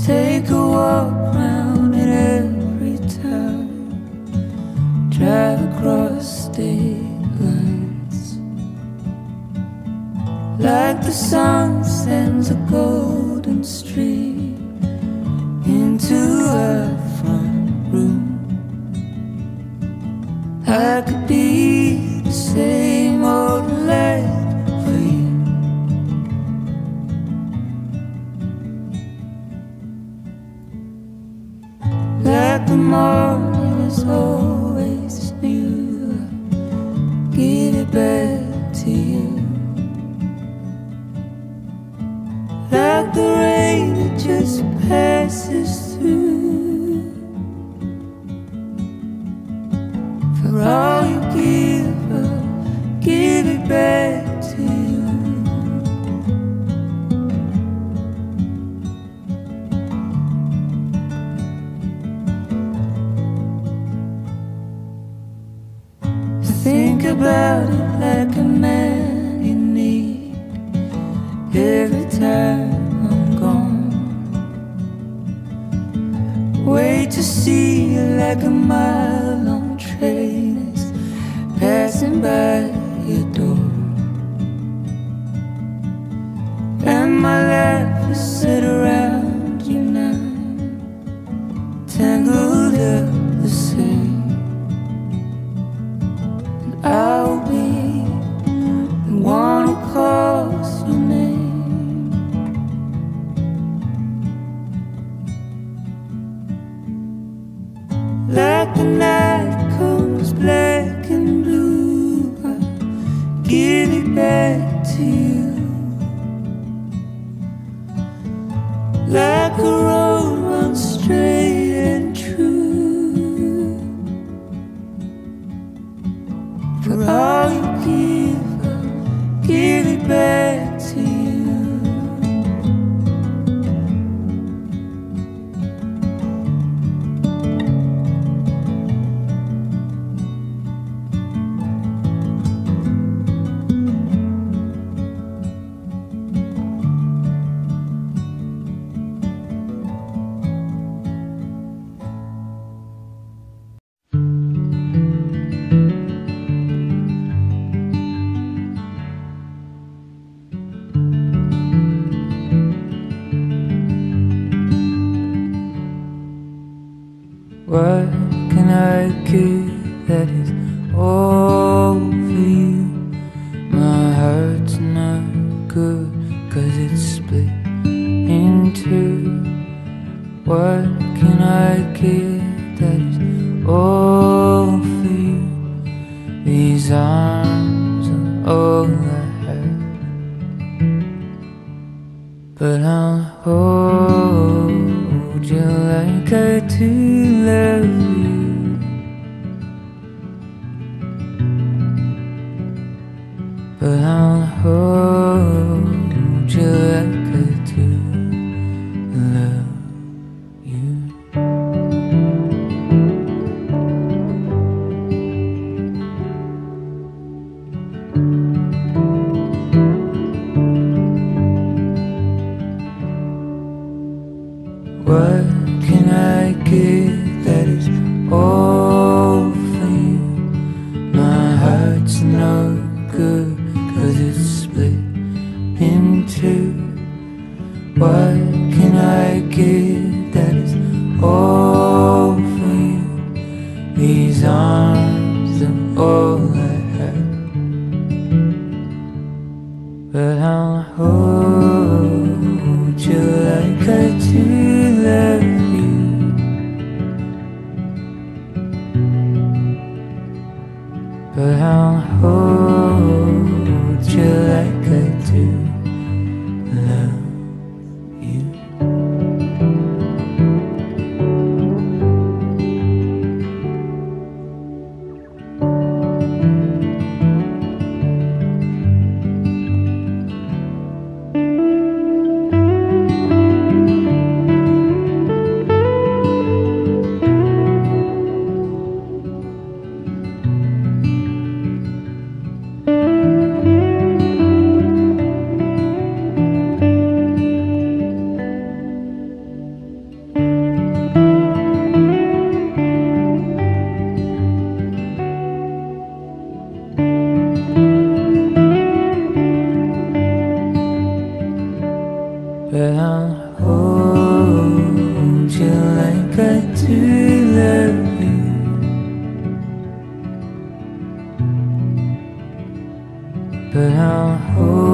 take a walk round it every time, drive across state lines, like the sun sends a golden stream into our front room. I could be the same old lad for you. Like the morning is always new, I give it back to you. Like the rain that just passes through, for all you give, I'll give it back to you. Think about it like a man you need every time I'm gone. Wait to see you like a mile-long train is passing by your door. And my life is set around you now, tangled up the same. I'll be the one who calls your name. Like the night comes black and blue, I'll give it back to you. Like a road runs straight and true, for all you give, I'll give it back to you. What can I give that is all for you? My heart's not good, 'cause it's split in two. What can I give that is all for you? These arms are all I have, but I'll hold you like I do love you. But I'll hold you like I do love you. What can I give that is all for you? My heart's no good, 'cause it's split in two. What can I give that is all for you? These arms are all I have, but I'll hold you like I do love you. But I'll hold you like I do love you. but I'll hold you like I do love you. But I'll hold